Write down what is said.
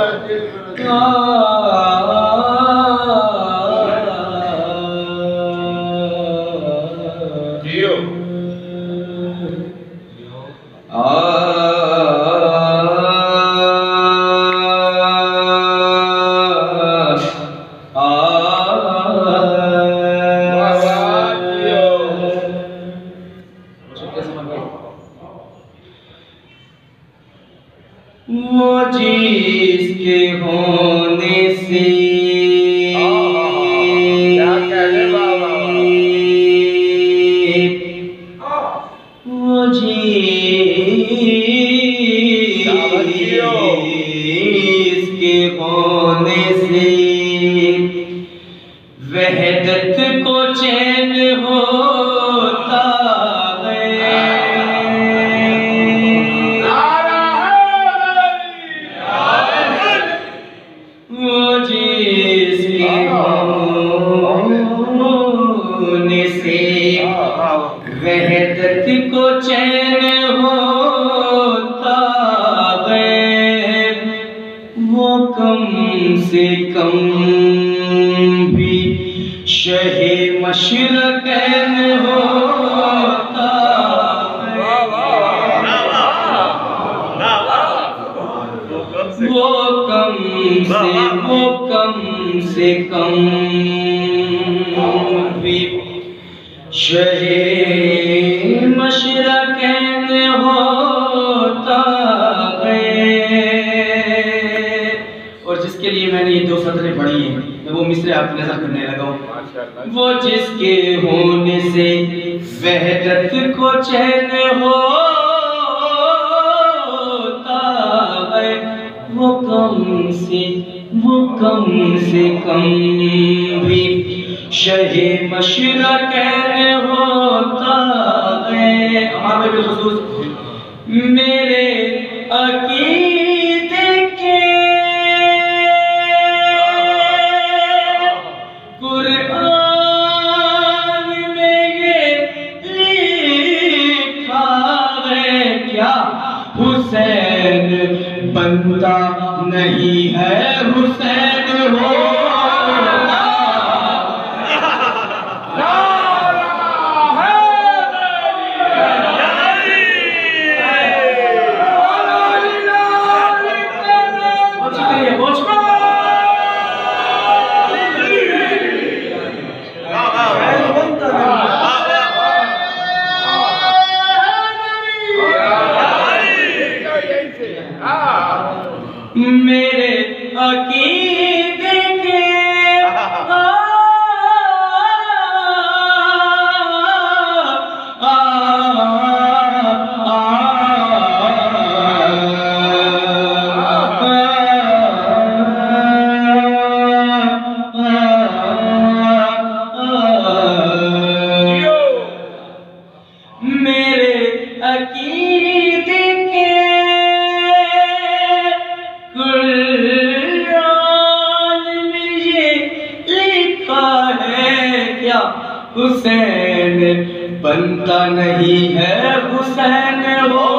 वो जिसके होने से क्या कहने बाबा, वो जिसके होने से वहदत को चैन होता है। वो जिसके होने से वहदत को चैन होता है, वो कम से कम भी शहे मशरक़ैन होता है। वो कम से कम भी शहे मशरक़ैन होता है। और जिसके लिए मैंने ये 2 सतरें पढ़ी हैं, मैं वो मिसरे आपको नजर करने लगा हूँ। वो जिसके होने से वहदत को चैन होता है, वो कम से कम भी शहे मशरक़ैन होता है। हमारे बिलखुसूस मेरे अकीदे के कुरान में ये लिखा है, क्या हुसैन बनता नहीं है, हुसैन हो। मेरे अकीदे के मेरे अकीदे के कुरान में ये लिखा है, क्या हुसैन बनता नहीं है, हुसैन हो।